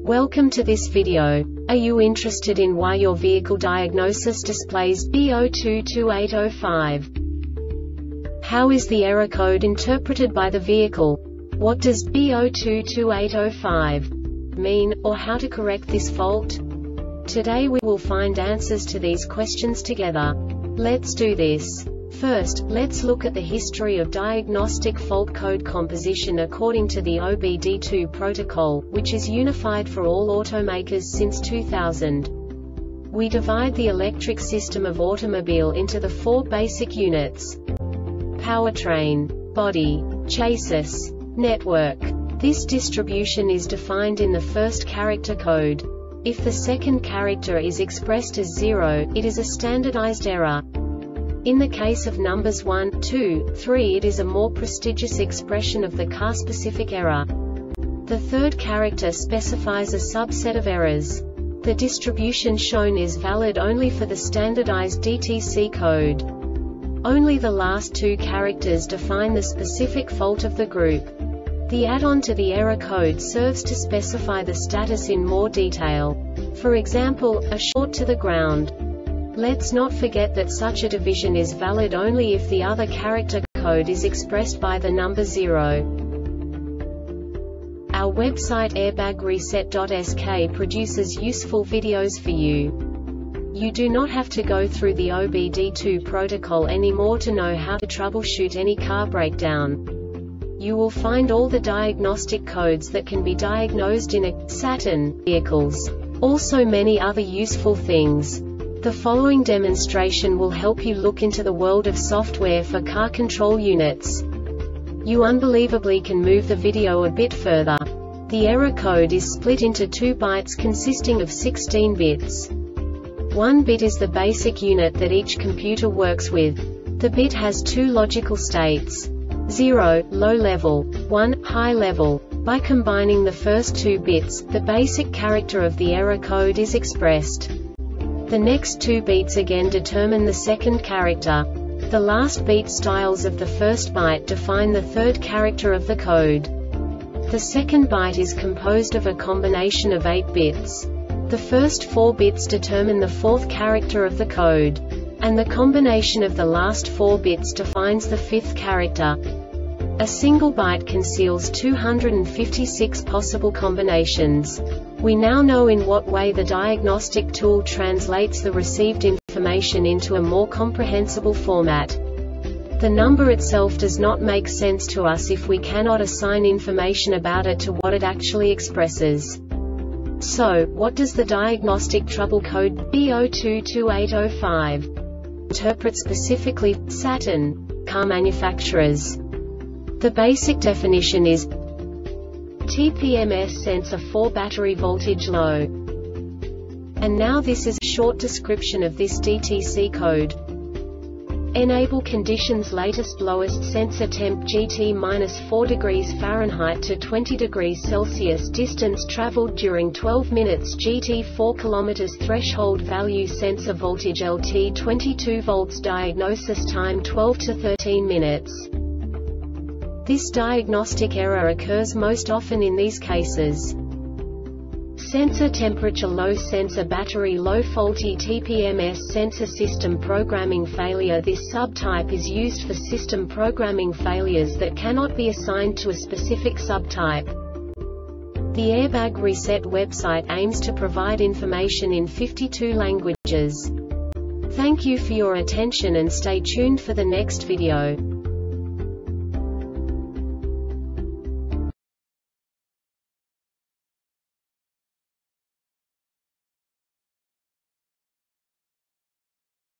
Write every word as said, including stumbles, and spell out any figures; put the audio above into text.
Welcome to this video. Are you interested in why your vehicle diagnosis displays B zero two two eight zero five? How is the error code interpreted by the vehicle? What does B zero two two eight zero five mean, or how to correct this fault? Today we will find answers to these questions together. Let's do this. First, let's look at the history of diagnostic fault code composition according to the O B D two protocol, which is unified for all automakers since two thousand. We divide the electric system of automobile into the four basic units: powertrain, body, chassis, network. This distribution is defined in the first character code. If the second character is expressed as zero, it is a standardized error. In the case of numbers one, two, three, it is a more prestigious expression of the car-specific error. The third character specifies a subset of errors. The distribution shown is valid only for the standardized D T C code. Only the last two characters define the specific fault of the group. The add-on to the error code serves to specify the status in more detail. For example, a short to the ground. Let's not forget that such a division is valid only if the other character code is expressed by the number zero. Our website airbag reset dot S K produces useful videos for you. You do not have to go through the O B D two protocol anymore to know how to troubleshoot any car breakdown. You will find all the diagnostic codes that can be diagnosed in a Saturn vehicles. Also many other useful things. The following demonstration will help you look into the world of software for car control units. You unbelievably can move the video a bit further. The error code is split into two bytes consisting of sixteen bits. One bit is the basic unit that each computer works with. The bit has two logical states: zero, low level, one, high level. By combining the first two bits, the basic character of the error code is expressed. The next two beats again determine the second character. The last beat styles of the first byte define the third character of the code. The second byte is composed of a combination of eight bits. The first four bits determine the fourth character of the code. And the combination of the last four bits defines the fifth character. A single byte conceals two hundred fifty-six possible combinations. We now know in what way the diagnostic tool translates the received information into a more comprehensible format. The number itself does not make sense to us if we cannot assign information about it to what it actually expresses. So, what does the diagnostic trouble code B zero two two eight zero five interpret specifically for Saturn car manufacturers? The basic definition is T P M S sensor for battery voltage low. And now this is a short description of this D T C code. Enable conditions latest lowest sensor temp G T minus four degrees Fahrenheit to twenty degrees Celsius distance traveled during twelve minutes G T four kilometers threshold value sensor voltage L T twenty-two volts diagnosis time twelve to thirteen minutes. This diagnostic error occurs most often in these cases: sensor temperature low, sensor battery low, faulty T P M S sensor system programming failure. This subtype is used for system programming failures that cannot be assigned to a specific subtype. The Airbag Reset website aims to provide information in fifty-two languages. Thank you for your attention and stay tuned for the next video.